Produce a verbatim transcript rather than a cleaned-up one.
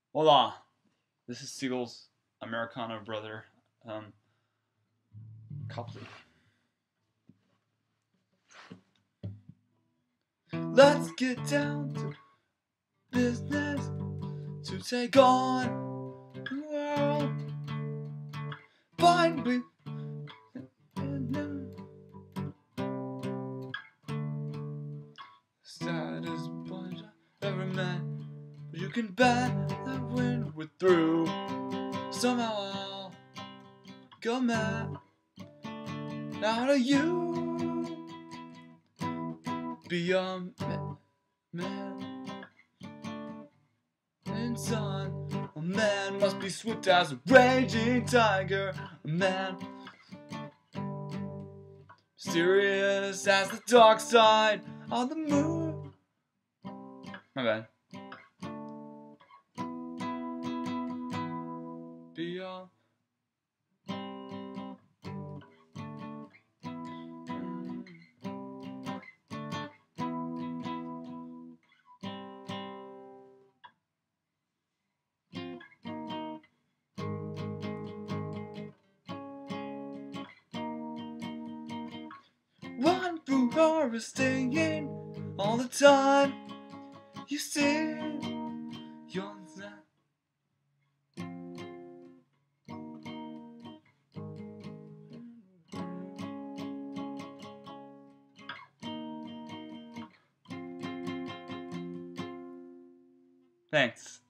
Hola, this is Siegel's Americano brother, um, Copley. Let's get down to business to take on the world. Find me status bunch every man, but you can bet that when we're through, somehow I'll go mad. Now to you, be a man and son. A man must be swift as a raging tiger. A man mysterious as the dark side of the moon. My bad. Be a run through harvesting all the time. You see, you're that. Thanks.